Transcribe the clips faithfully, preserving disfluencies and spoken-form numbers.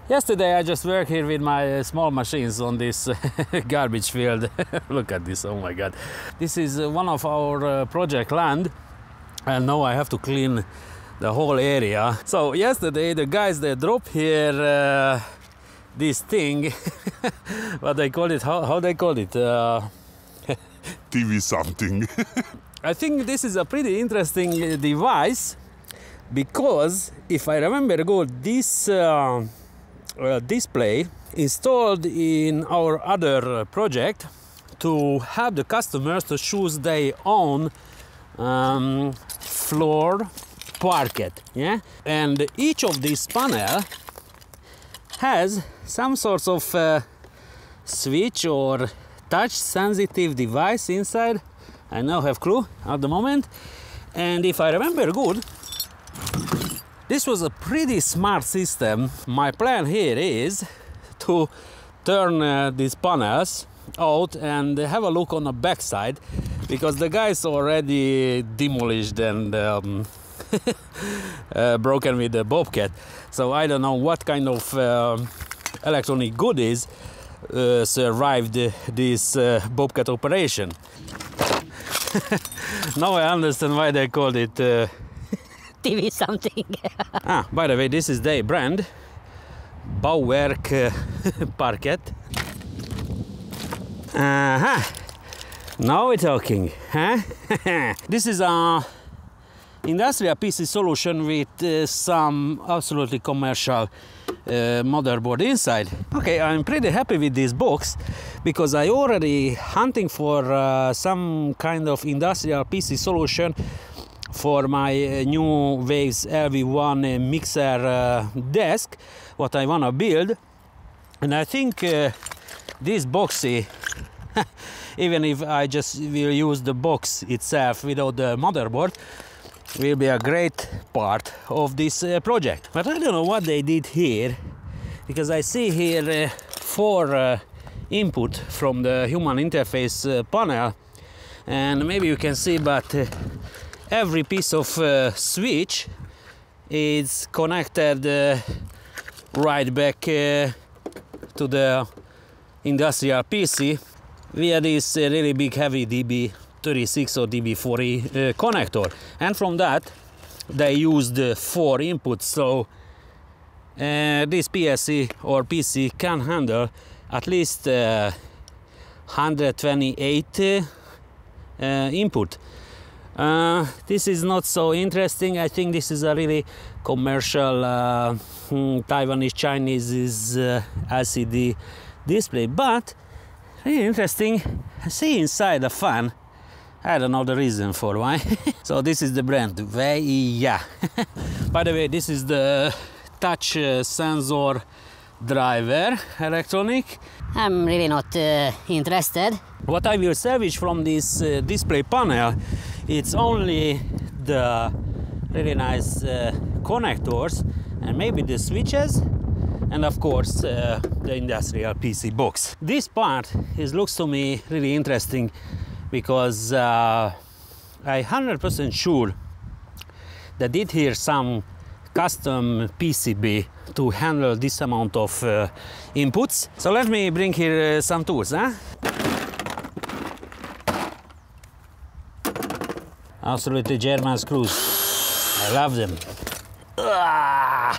Yesterday I just worked here with my uh, small machines on this uh, garbage field. Look at this, oh my god. This is uh, one of our uh, project land, and now I have to clean the whole area. So yesterday the guys, they dropped here uh, this thing, what they call it, how, how they call it? Uh, T V something. I think this is a pretty interesting uh, device, because if I remember good, this uh, uh, display installed in our other project to have the customers to choose their own um, floor parquet, yeah, and each of these panel has some sort of uh, switch or touch sensitive device inside. I now have clue at the moment, and if I remember good, this was a pretty smart system. My plan here is to turn uh, these panels out and have a look on the back side, because the guys already demolished and um, uh, broken with the Bobcat. So I don't know what kind of uh, electronic goodies uh, survived this uh, Bobcat operation. Now I understand why they called it uh, T V something. Ah, by the way, this is their brand, Bauwerk uh, Parquet. Uh-huh. Now we're talking, huh? This is a industrial P C solution with uh, some absolutely commercial uh, motherboard inside. Okay, I'm pretty happy with this box, because I already hunting for uh, some kind of industrial P C solution for my uh, new Waves L V one uh, mixer uh, desk, what I wanna build. And I think uh, this boxy, even if I just will use the box itself without the motherboard, will be a great part of this uh, project. But I don't know what they did here, because I see here uh, four uh, input from the human interface uh, panel, and maybe you can see, but uh, every piece of uh, switch is connected uh, right back uh, to the industrial P C via this uh, really big heavy D B thirty-six or D B forty uh, connector, and from that they used uh, four inputs. So uh, this P S C or P C can handle at least uh, one hundred twenty-eight uh, uh, input. Uh, this is not so interesting. I think this is a really commercial uh, Taiwanese Chinese is, uh, L C D display, but really interesting. See inside the fan. I don't know the reason for why. So this is the brand Weiya. By the way, this is the touch uh, sensor driver electronic. I'm really not uh, interested. What I will salvage from this uh, display panel, it's only the really nice uh, connectors and maybe the switches, and of course uh, the industrial P C box. This part is looks to me really interesting, because uh, I'm one hundred percent sure that did here some custom P C B to handle this amount of uh, inputs. So let me bring here uh, some tools, huh? Absolutely German screws. I love them. Ah,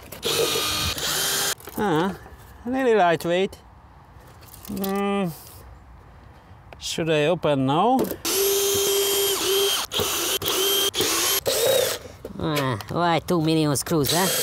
uh, really lightweight. Mm. Should I open now? Uh, why two million screws, huh?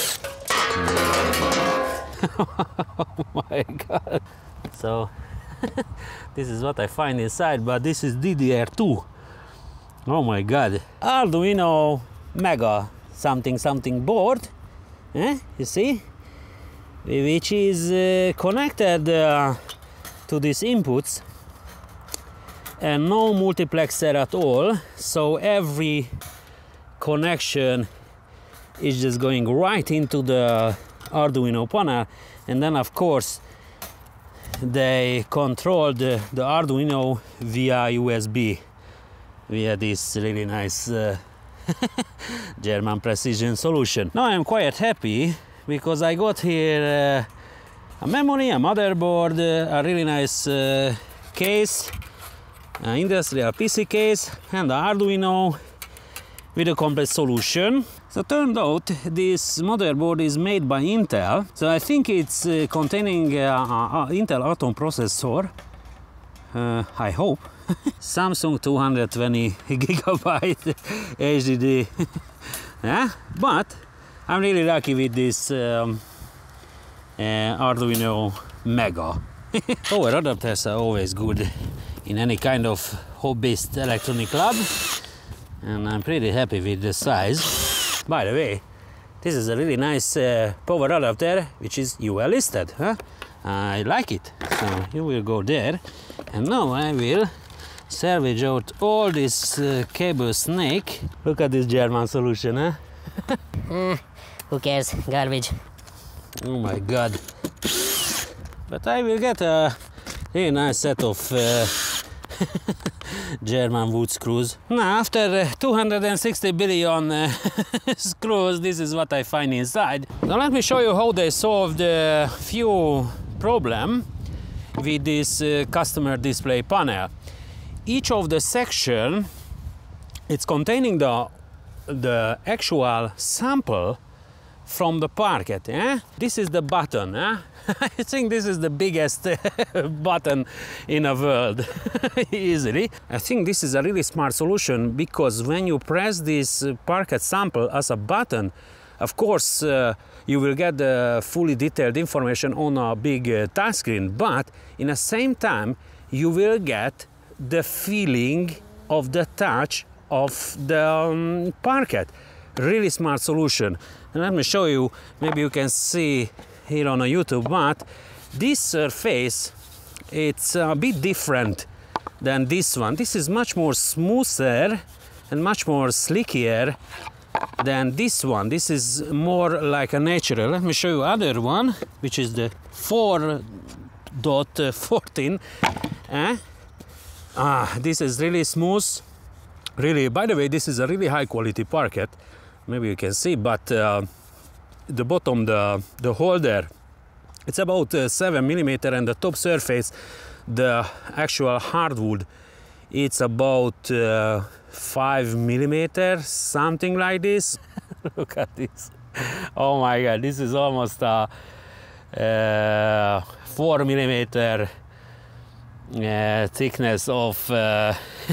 Oh my god. So this is what I find inside, but this is D D R two. Oh my god. Arduino Mega something something board, eh? You see? Which is uh, connected uh, to these inputs, and no multiplexer at all, so every connection is just going right into the Arduino panel, and then of course they control the, the Arduino via U S B, via this really nice uh, German precision solution. Now I'm quite happy, because I got here uh, a memory, a motherboard, uh, a really nice uh, case, an industrial P C case, and an Arduino with a complete solution. So turned out this motherboard is made by Intel. So I think it's uh, containing uh, Intel Atom processor. Uh, I hope. Samsung two hundred twenty gigabyte H D D. Yeah? But I'm really lucky with this um, uh, Arduino Mega. Power adapters are always good in any kind of hobbyist electronic lab, and I'm pretty happy with the size. By the way, this is a really nice uh, power adapter which is U L listed. Huh? I like it. So you will go there, and now I will salvage out all this uh, cable snake. Look at this German solution, huh? Eh, who cares? Garbage. Oh my god. But I will get a really nice set of uh, German wood screws. Now, after uh, two hundred sixty billion uh, screws, this is what I find inside. Now let me show you how they solved a few problems with this uh, customer display panel. Each of the section, it's containing the, the actual sample from the parquet. Eh? This is the button. Eh? I think this is the biggest button in the world, easily. I think this is a really smart solution, because when you press this parquet sample as a button, of course uh, you will get the fully detailed information on a big uh, touchscreen, but in the same time you will get the feeling of the touch of the um, parquet. Really smart solution. And let me show you, maybe you can see here on a YouTube, but this surface, it's a bit different than this one. This is much more smoother and much more slickier than this one. This is more like a natural. Let me show you other one, which is the four point fourteen. Eh? Ah, this is really smooth. Really, by the way, this is a really high quality parquet. Maybe you can see, but uh, the bottom, the, the holder, it's about uh, seven millimeter, and the top surface, the actual hardwood, it's about uh, five millimeter, something like this. Look at this. Oh my god, this is almost a uh, four millimeter uh, thickness of uh,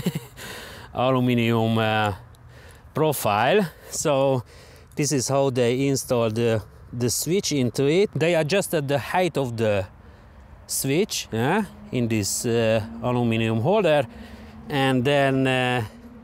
aluminium uh, profile. So this is how they installed the, the switch into it. They adjusted the height of the switch uh, in this uh, aluminum holder, and then uh,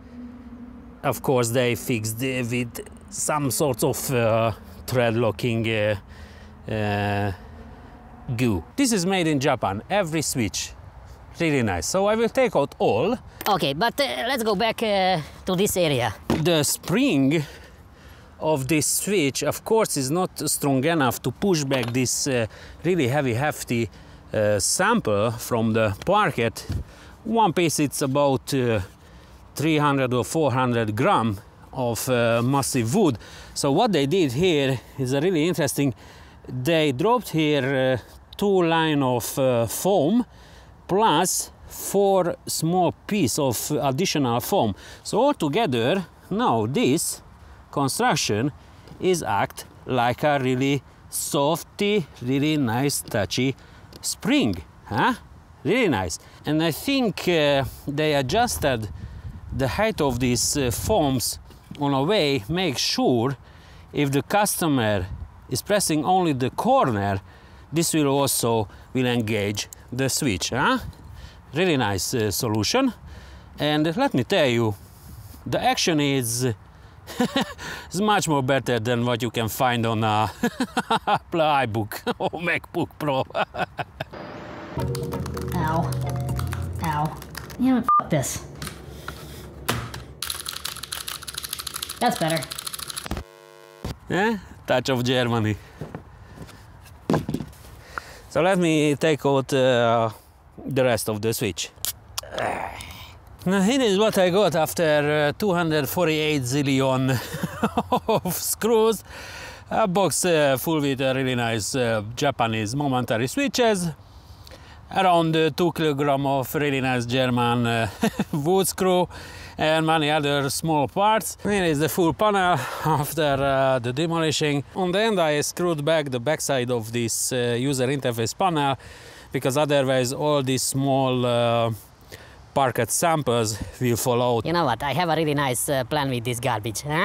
of course they fixed it with some sort of uh, thread locking uh, uh, goo. This is made in Japan, every switch. Really nice. So I will take out all. Okay, but uh, let's go back uh, to this area. The spring of this switch, of course, is not strong enough to push back this uh, really heavy, hefty uh, sample from the parquet. One piece, it's about uh, three hundred or four hundred gram of uh, massive wood. So what they did here is a really interesting. They dropped here uh, two line of uh, foam plus four small piece of additional foam. So altogether, now this construction is act like a really softy, really nice touchy spring. Huh? Really nice. And I think uh, they adjusted the height of these uh, foams on a way, make sure if the customer is pressing only the corner, this will also will engage the switch. Huh? Really nice uh, solution. And let me tell you, the action is, is much more better than what you can find on a Apple iBook or MacBook Pro. Ow. Ow. You know what? F this. That's better. Yeah? Touch of Germany. So let me take out uh, the rest of the switch. Now here is what I got after uh, two hundred forty-eight zillion of screws. A box uh, full with uh, really nice uh, Japanese momentary switches, around uh, two kilogram of really nice German uh, wood screw, and many other small parts. Here is the full panel after uh, the demolishing. On the end I screwed back the backside of this uh, user interface panel, because otherwise all these small uh, parquet samples will fall out. You know what, I have a really nice uh, plan with this garbage, huh?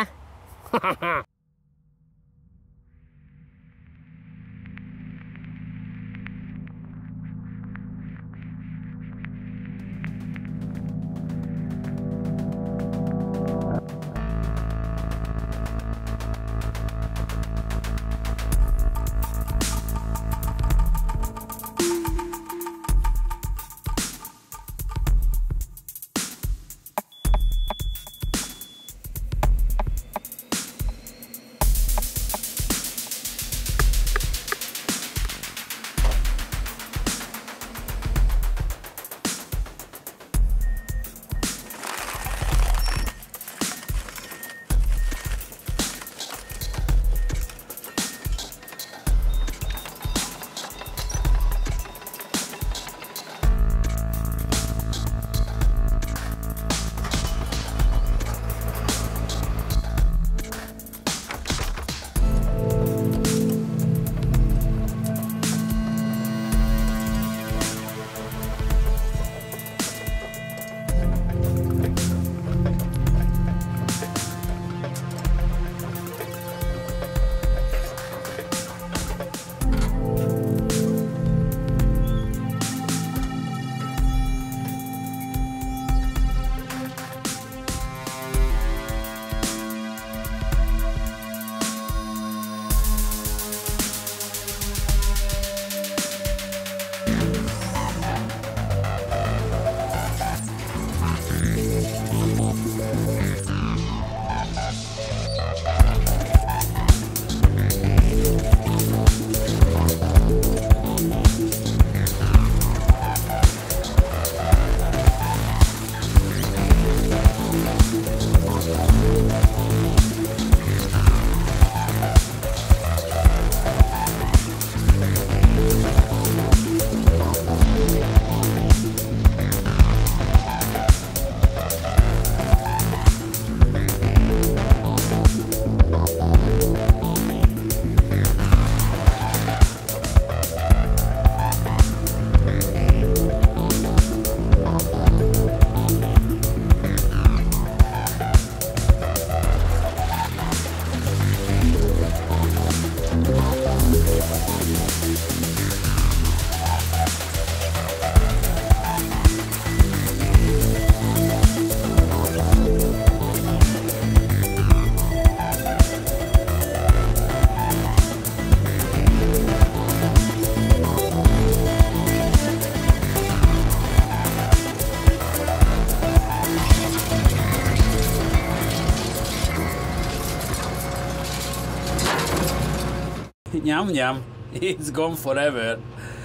Yum yum, it's gone forever.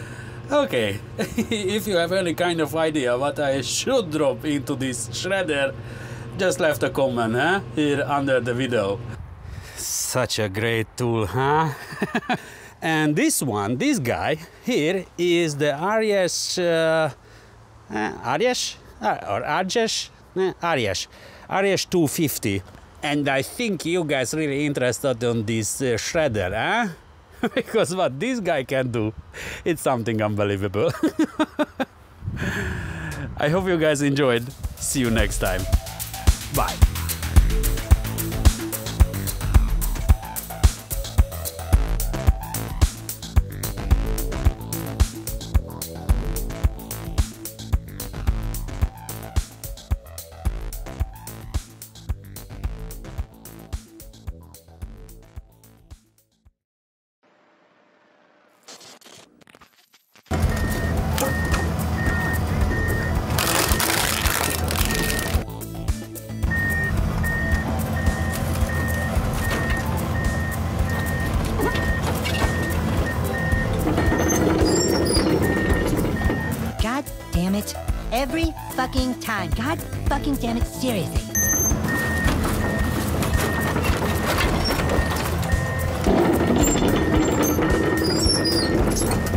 Okay, if you have any kind of idea what I should drop into this shredder, just left a comment, huh? Here under the video. Such a great tool, huh? And this one, this guy here is the Ariesh, uh, uh, Ariesh? Uh, or Arjesh? Uh, Ariesh. Ariesh two fifty. And I think you guys really interested on this uh, shredder, huh? Because what this guy can do, it's something unbelievable. I hope you guys enjoyed. See you next time. Bye. Damn it. Every fucking time. God fucking damn it, seriously. Yes.